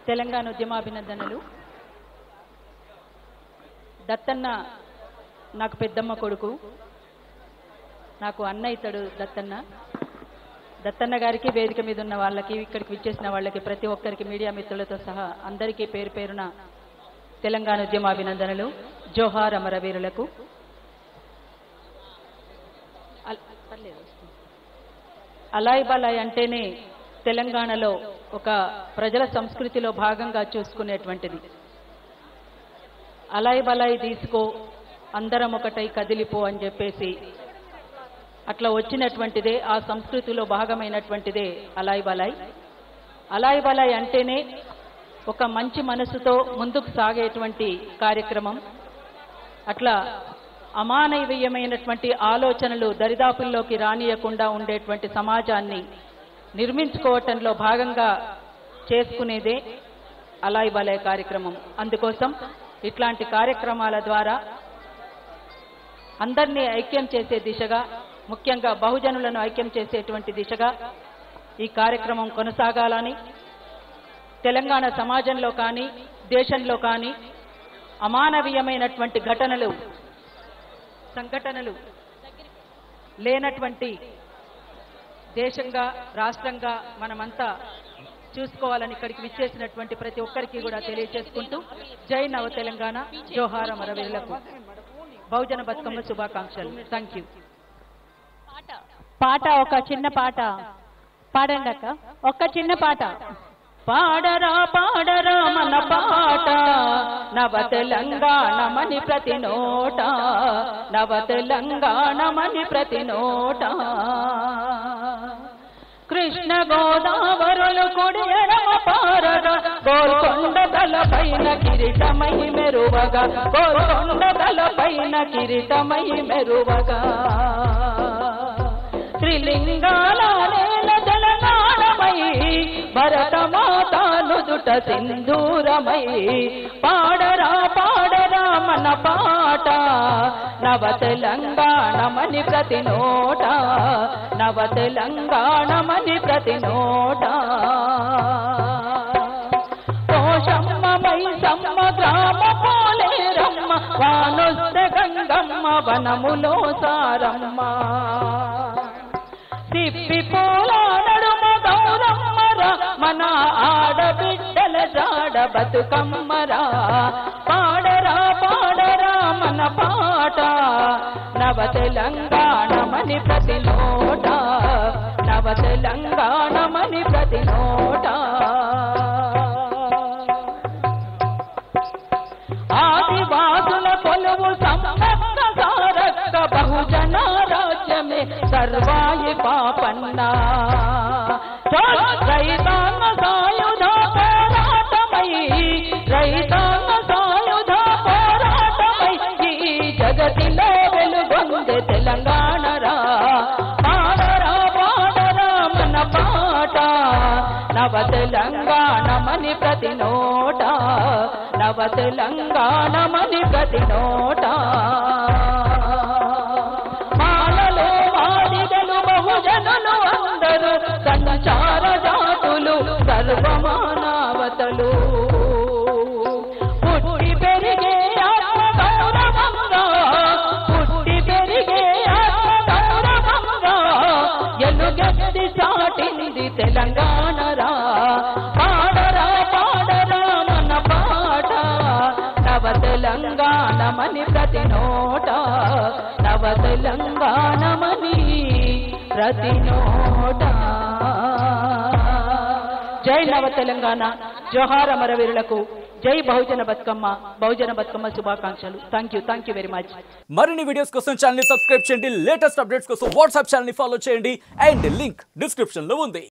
తెలంగాణ ఉద్యమాభినందనలు. దత్తన్న నాకు పెద్దమ్మ కొడుకు, నాకు అన్న ఇతడు దత్తన్న. దత్తన్న గారికి, వేదిక మీద ఉన్న వాళ్ళకి, ఇక్కడికి విచ్చేసిన వాళ్ళకి, ప్రతి ఒక్కరికి, మీడియా మిత్రులతో సహా అందరికీ పేరు పేరున తెలంగాణ ఉద్యమాభినందనలు. జోహార్ అమరవీరులకు. అలాయ్ బలాయ్ అంటేనే తెలంగాణలో ఒక ప్రజల సంస్కృతిలో భాగంగా చూసుకునేటువంటిది. అలాయ్ బలాయ్ తీసుకో, అందరం ఒకటై కదిలిపో అని చెప్పేసి అట్లా వచ్చినటువంటిదే, ఆ సంస్కృతిలో భాగమైనటువంటిదే అలాయ్ బలాయ్. అలాయ్ బలాయ్ అంటేనే ఒక మంచి మనసుతో ముందుకు సాగేటువంటి కార్యక్రమం. అట్లా అమానవీయమైనటువంటి ఆలోచనలు దరిదాపుల్లోకి రానియకుండా ఉండేటువంటి సమాజాన్ని నిర్మించుకోవటంలో భాగంగా చేసుకునేదే అలాయ్ బలాయ్ కార్యక్రమం. అందుకోసం ఇట్లాంటి కార్యక్రమాల ద్వారా అందరినీ ఐక్యం చేసే దిశగా, ముఖ్యంగా బహుజనులను ఐక్యం చేసేటువంటి దిశగా ఈ కార్యక్రమం కొనసాగాలని, తెలంగాణ సమాజంలో కానీ దేశంలో కానీ అమానవీయమైనటువంటి సంఘటనలు లేనటువంటి దేశంగా, రాష్ట్రంగా మనమంతా చూసుకోవాలని ఇక్కడికి విచ్చేసినటువంటి ప్రతి ఒక్కరికి కూడా తెలియజేసుకుంటూ, జై నవ తెలంగాణ, జోహార్ అమరవీరులకు బహుజన బతుకమ్మ శుభాకాంక్షలు. Thank you. పాట, ఒక చిన్న పాట పాడండి అక్క, ఒక్క చిన్న పాట. పాడరా పాడరా మన పాట, నవ తెలంగాణమని ప్రతి నోట, నవ తెలంగాణమని ప్రతి నోట. కృష్ణ గోదావరులు కుడి ఎడమ పారగా, గోల్కొండ తలపైన కిరీటమై మెరువగా, గోల్కొండ తలపైన కిరీటమై మెరువగా. త్రిలింగాల నేల తెలంగాణమై, భరతమాతాను దుట సింధూరమై. పాడరా పాడరా మన పాట, నవ తెలంగాణమని ప్రతి నోట, నవ తెలంగాణమని ప్రతి నోట. పోషమ్మ మైసమ్మ గ్రామ పోలేరమ్మ, వానొస్తే గంగమ్మ వనములో సారమ్మ. తిప్పి పూల నడుమ గౌరమ్మరా, మన ఆడబిడ్డల జాడ బతుకమ్మరా. పాడరా పాడరా మన పాట, నవ తెలంగాణమని ప్రతి నోట, నవ తెలంగాణమని ప్రతి నోట. ఆదివాసుల కొలువు సమ్మక్క సారక్క, బహుజన రాజ్యమే సర్వాయి పాపన్న. రైతాంగ సాయుధ పోరాటమై, రైతాంగ సాయుధ పోరాటమై, ఈ జగతిలో వెలుగొందే తెలంగాణరా. పాడరా పాడరా మన పాట, నవ తెలంగాణమని ప్రతి నోట, నవ తెలంగాణమని ప్రతి నోట. మాలలు మాదిగలు బహుజనులు అందరూ, సంచార జాతులు సర్వమానవతలు. పుట్టి పెరిగే ఆత్మగౌరవంగా, పుట్టి పెరిగే ఆత్మగౌరవంగా, ఎలుగెత్తి చాటింది తెలంగాణరా. పాడరా పాడరా మన పాట, నవ తెలంగాణమని ప్రతి నోట, నవ తెలంగాణమని ప్రతి నోట. జై నవ తెలంగాణ, జోహార్ అమరవీరులకు, జై బహుజన బతుకమ్మ శుభాకాంక్షలు. Thank you very much. మరిన్ని వీడియోస్ కోసం ఛానల్ ని సబ్స్క్రైబ్ చేయండి, లేటెస్ట్ అప్డేట్స్ కోసం వాట్సాప్ ఛానల్ ని ఫాలో చేయండి, అండ్ లింక్ డిస్క్రిప్షన్ లో ఉంది.